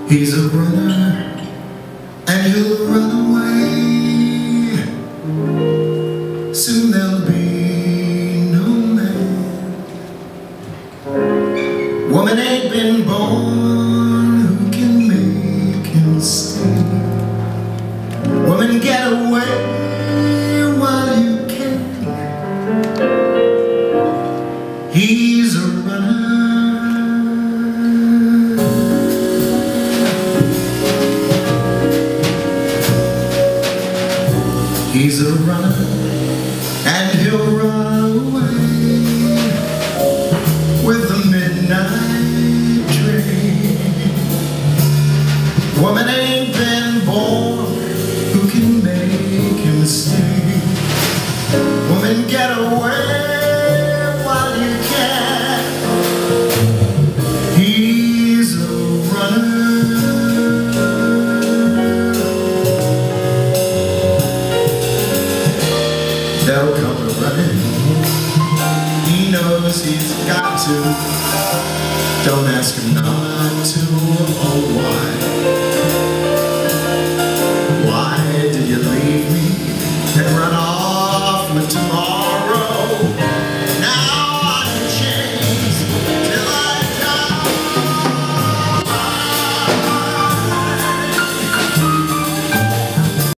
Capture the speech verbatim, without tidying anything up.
He's a runner, and he'll run away. Soon there'll be no man. Woman ain't been born who can make him stay. Woman, get away while you can. He's a runner. He's a runner, and he'll run away with the midnight train. Woman ain't been born who can make him stay. Woman, get away while you can. He's a runner. They'll come running. He knows he's got to. Don't ask him not.